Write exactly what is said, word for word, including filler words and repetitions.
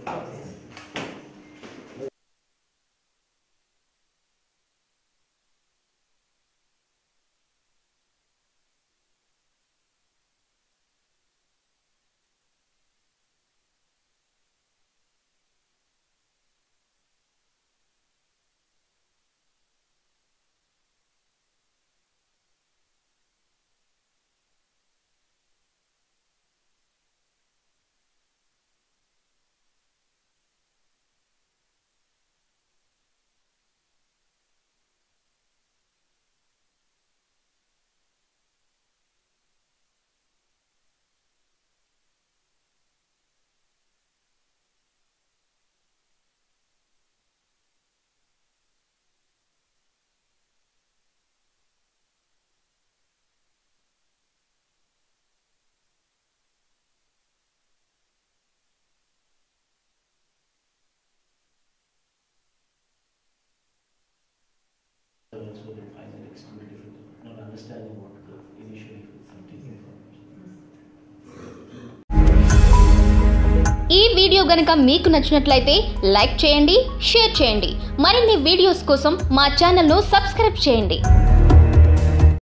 So they find that extremely difficult, not understanding what the initially something information. ఈ video గనుక మీకు నచ్చినట్లయితే like చేయండి, షేర్ చేయండి. మరిన్ని వీడియోస్ కోసం మా ఛానల్ను సబ్స్క్రైబ్ చేయండి.